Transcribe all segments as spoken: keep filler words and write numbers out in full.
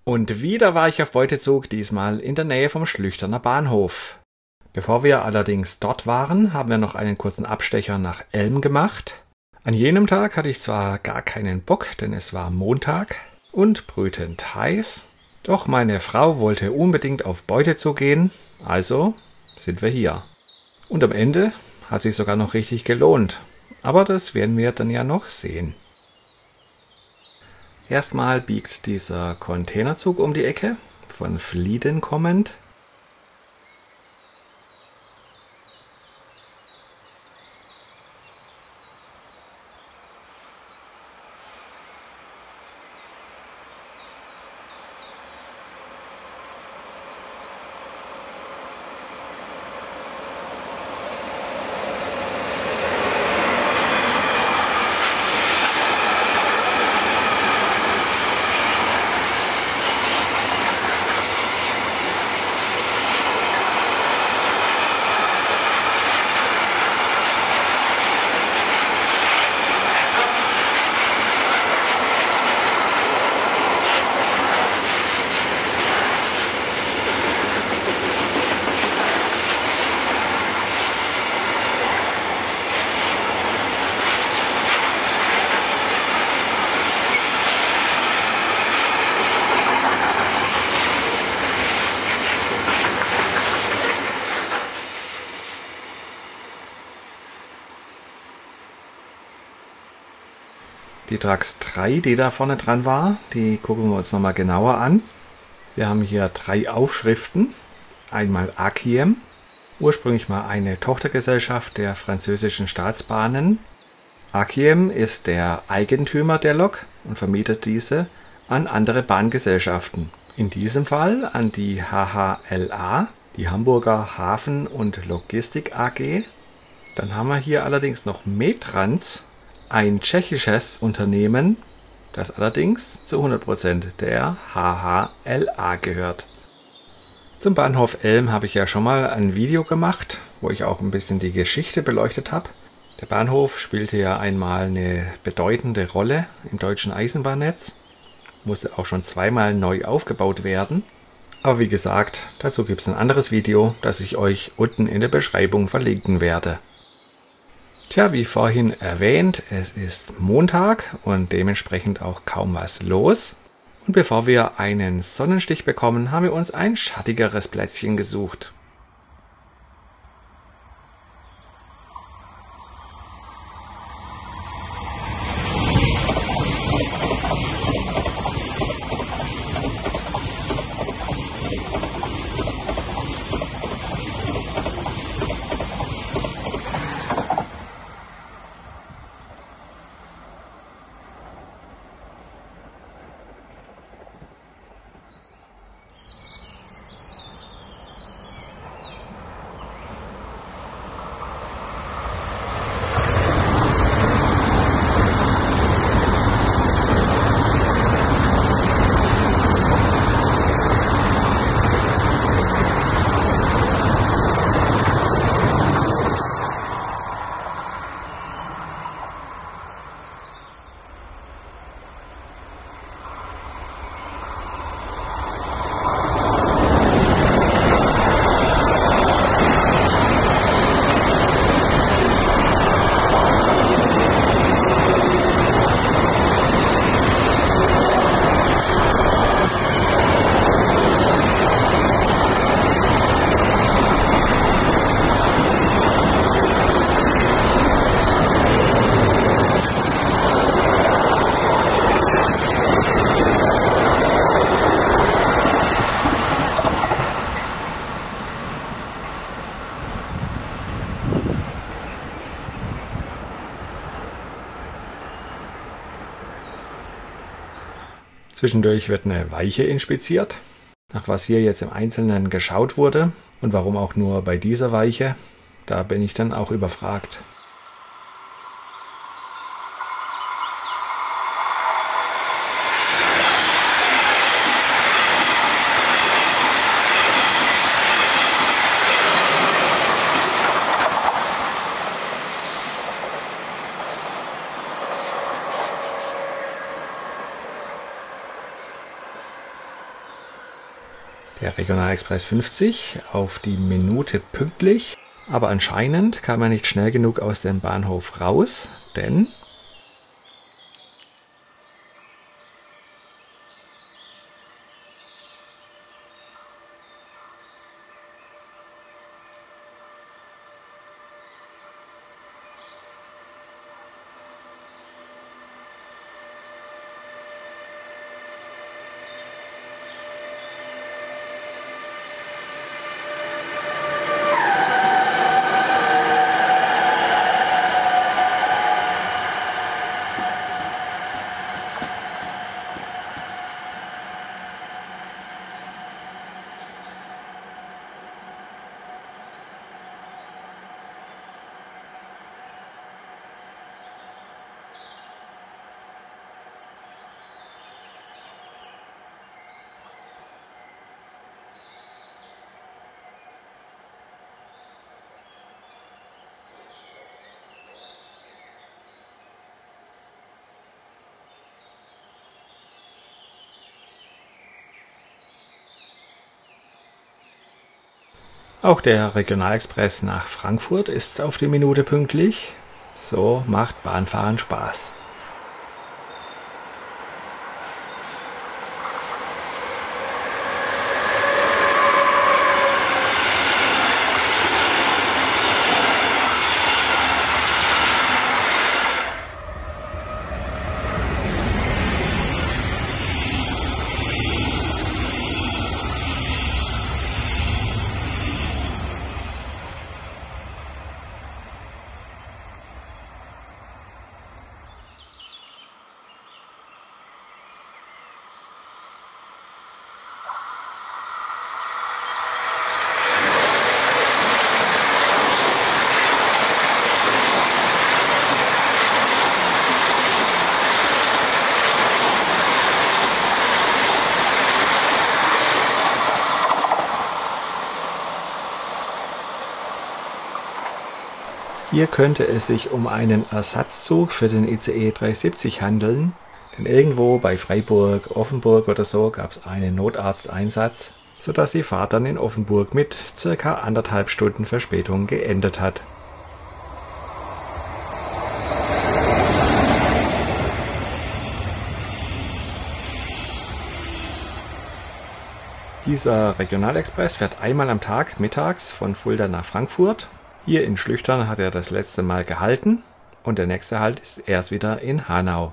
Und wieder war ich auf Beutezug, diesmal in der Nähe vom Schlüchterner Bahnhof. Bevor wir allerdings dort waren, haben wir noch einen kurzen Abstecher nach Elm gemacht. An jenem Tag hatte ich zwar gar keinen Bock, denn es war Montag und brütend heiß, doch meine Frau wollte unbedingt auf Beutezug gehen, also sind wir hier. Und am Ende hat sich sogar noch richtig gelohnt, aber das werden wir dann ja noch sehen. Erstmal biegt dieser Containerzug um die Ecke, von Flieden kommend. Die Trax drei, die da vorne dran war, die gucken wir uns nochmal genauer an. Wir haben hier drei Aufschriften. Einmal A Q I E M, ursprünglich mal eine Tochtergesellschaft der französischen Staatsbahnen. A Q I E M ist der Eigentümer der Lok und vermietet diese an andere Bahngesellschaften. In diesem Fall an die H H L A, die Hamburger Hafen- und Logistik A G. Dann haben wir hier allerdings noch Metrans, ein tschechisches Unternehmen, das allerdings zu hundert Prozent der H H L A gehört. Zum Bahnhof Elm habe ich ja schon mal ein Video gemacht, wo ich auch ein bisschen die Geschichte beleuchtet habe. Der Bahnhof spielte ja einmal eine bedeutende Rolle im deutschen Eisenbahnnetz, musste auch schon zweimal neu aufgebaut werden. Aber wie gesagt, dazu gibt es ein anderes Video, das ich euch unten in der Beschreibung verlinken werde. Tja, wie vorhin erwähnt, es ist Montag und dementsprechend auch kaum was los. Und bevor wir einen Sonnenstich bekommen, haben wir uns ein schattigeres Plätzchen gesucht. Zwischendurch wird eine Weiche inspiziert, nach was hier jetzt im Einzelnen geschaut wurde und warum auch nur bei dieser Weiche, da bin ich dann auch überfragt. Der Regionalexpress fünfzig auf die Minute pünktlich, aber anscheinend kam er nicht schnell genug aus dem Bahnhof raus, denn auch der Regionalexpress nach Frankfurt ist auf die Minute pünktlich. So macht Bahnfahren Spaß. Hier könnte es sich um einen Ersatzzug für den I C E dreihundertsiebzig handeln, denn irgendwo bei Freiburg, Offenburg oder so gab es einen Notarzteinsatz, sodass die Fahrt dann in Offenburg mit circa anderthalb Stunden Verspätung geendet hat. Dieser Regionalexpress fährt einmal am Tag mittags von Fulda nach Frankfurt. Hier in Schlüchtern hat er das letzte Mal gehalten und der nächste Halt ist erst wieder in Hanau.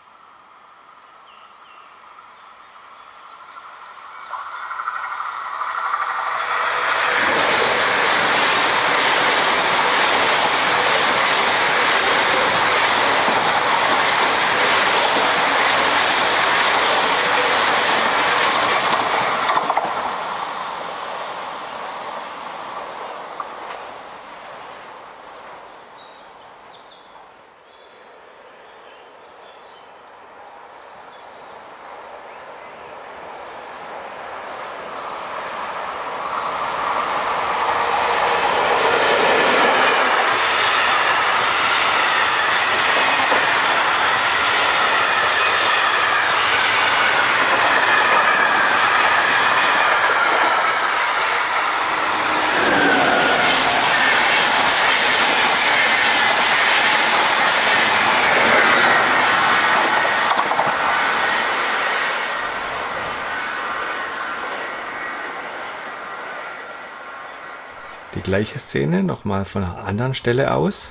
Die gleiche Szene nochmal von einer anderen Stelle aus.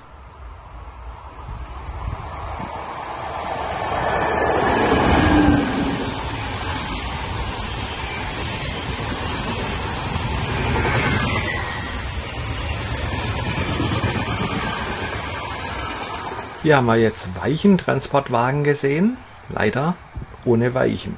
Hier haben wir jetzt Weichentransportwagen gesehen, leider ohne Weichen.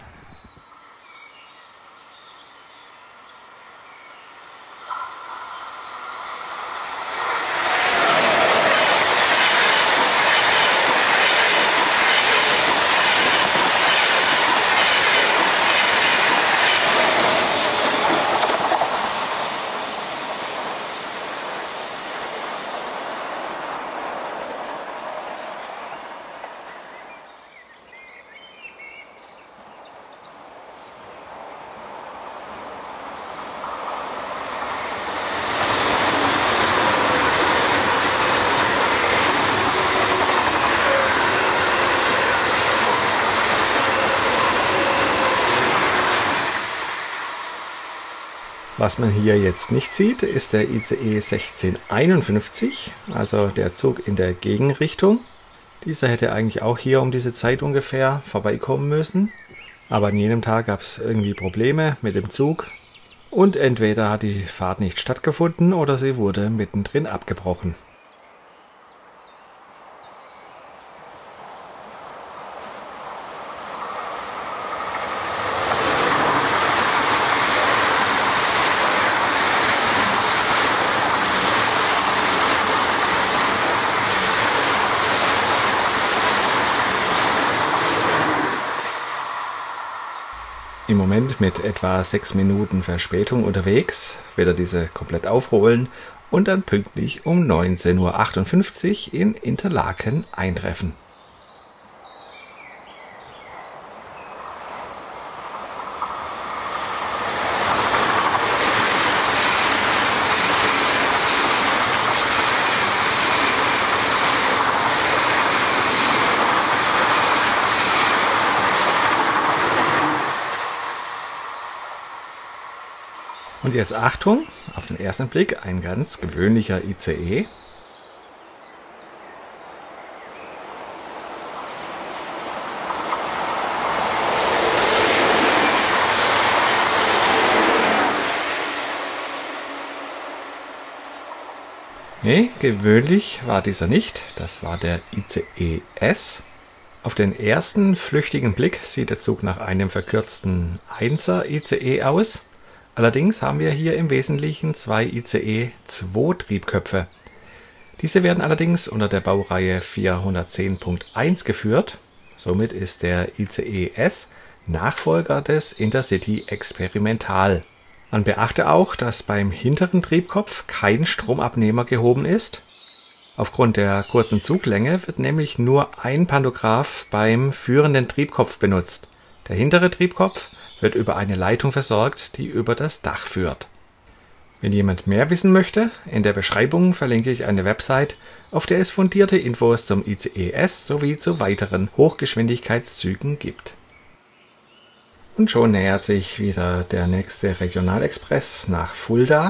Was man hier jetzt nicht sieht, ist der I C E sechzehn einundfünfzig, also der Zug in der Gegenrichtung. Dieser hätte eigentlich auch hier um diese Zeit ungefähr vorbeikommen müssen. Aber an jenem Tag gab es irgendwie Probleme mit dem Zug. Und entweder hat die Fahrt nicht stattgefunden oder sie wurde mittendrin abgebrochen. Im Moment mit etwa sechs Minuten Verspätung unterwegs, wird er diese komplett aufholen und dann pünktlich um neunzehn Uhr achtundfünfzig in Interlaken eintreffen. Und jetzt Achtung, auf den ersten Blick ein ganz gewöhnlicher I C E. Nee, gewöhnlich war dieser nicht, das war der I C E S. Auf den ersten flüchtigen Blick sieht der Zug nach einem verkürzten Einser I C E aus. Allerdings haben wir hier im Wesentlichen zwei I C E zwei Triebköpfe. Diese werden allerdings unter der Baureihe vierhundertzehn Punkt eins geführt. Somit ist der I C E S Nachfolger des Intercity Experimental. Man beachte auch, dass beim hinteren Triebkopf kein Stromabnehmer gehoben ist. Aufgrund der kurzen Zuglänge wird nämlich nur ein Pantograph beim führenden Triebkopf benutzt. Der hintere Triebkopf wird über eine Leitung versorgt, die über das Dach führt. Wenn jemand mehr wissen möchte, in der Beschreibung verlinke ich eine Website, auf der es fundierte Infos zum I C E S sowie zu weiteren Hochgeschwindigkeitszügen gibt. Und schon nähert sich wieder der nächste Regionalexpress nach Fulda.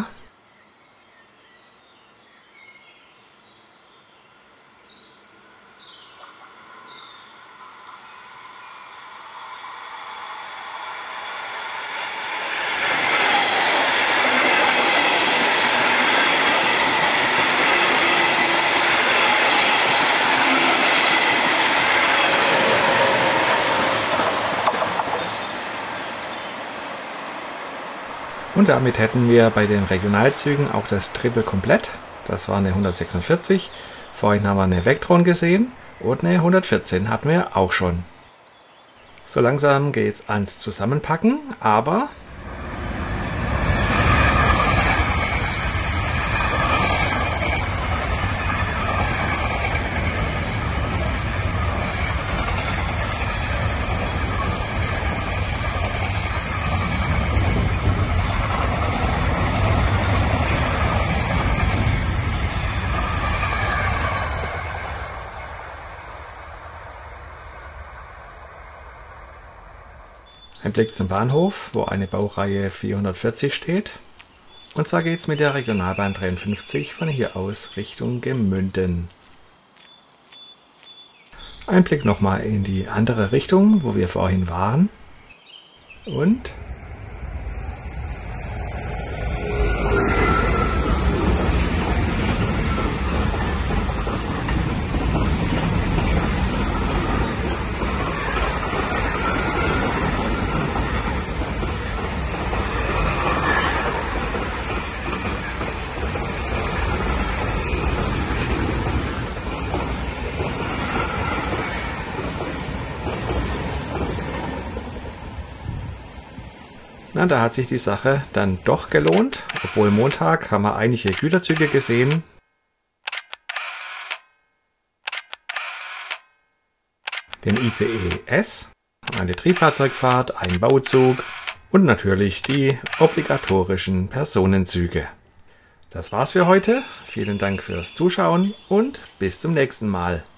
Und damit hätten wir bei den Regionalzügen auch das Triple komplett. Das war eine hundertsechsundvierzig. Vorhin haben wir eine Vectron gesehen und eine hundertvierzehn hatten wir auch schon. So langsam geht es ans Zusammenpacken, aber ein Blick zum Bahnhof, wo eine Baureihe vierhundertvierzig steht. Und zwar geht es mit der Regionalbahn dreiundfünfzig von hier aus Richtung Gemünden. Ein Blick nochmal in die andere Richtung, wo wir vorhin waren. Und na, da hat sich die Sache dann doch gelohnt. Obwohl Montag haben wir einige Güterzüge gesehen. Den I C E S, eine Triebfahrzeugfahrt, ein Bauzug und natürlich die obligatorischen Personenzüge. Das war's für heute. Vielen Dank fürs Zuschauen und bis zum nächsten Mal.